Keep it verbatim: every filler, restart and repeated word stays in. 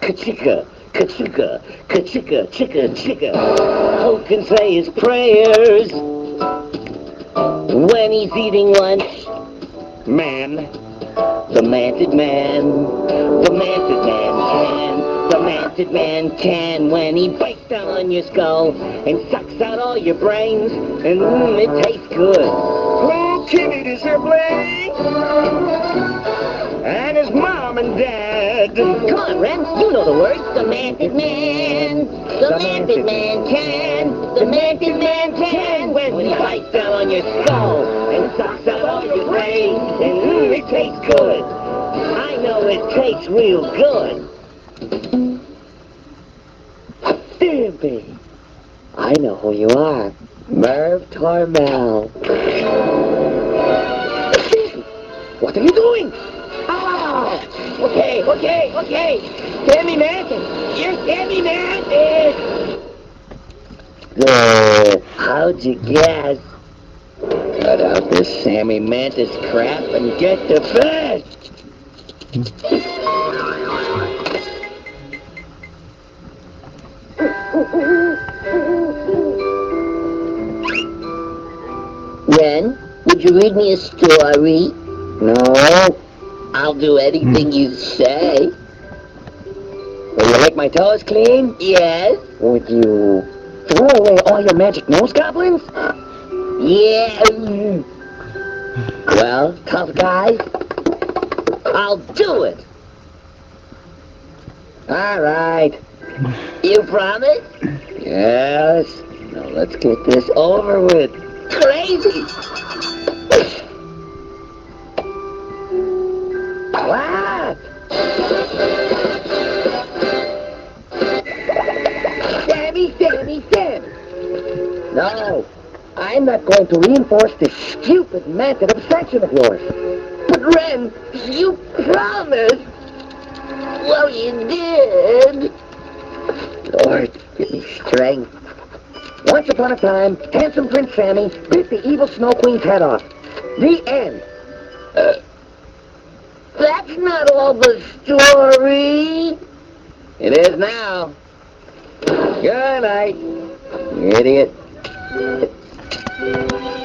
ka-chicka, ka-chicka, ka-chicka, chicka, chicka. Who can say his prayers when he's eating lunch? Man, the manted man, the manted man can, the manted man can when he bites down on your skull and sucks out all your brains, and mmm, it tastes good. Oh, Kimmy, does your bling? And his mom and dad. Come on, Ren, you know the words. The manted man, the, the manted man can, the manted man can when he bites down on your skull and sucks out all your brains, and mmm, it tastes good. I know it tastes real good. Stimpy, I know who you are. Merv Tormel. What are you doing? Ah! Okay, okay, okay. Sammy Mantis. You're Sammy Mantis. Uh, how'd you guess? Cut out this Sammy Mantis crap and get to bed. Ren, would you read me a story? No. I'll do anything you say. Will you lick my toes clean? Yes. Would you throw away all your magic nose goblins? Yeah. Well, tough guy, I'll do it. All right. You promise? Yes. Now let's get this over with. Crazy. What? Sammy, Sammy, Sammy. No, I'm not going to reinforce this stupid method obsession of yours. But Ren, you promised. Well, you did. Lord, give me strength. Once upon a time, handsome Prince Sammy bit the evil Snow Queen's head off. The end. Uh, that's not all the story. It is now. Good night, you idiot.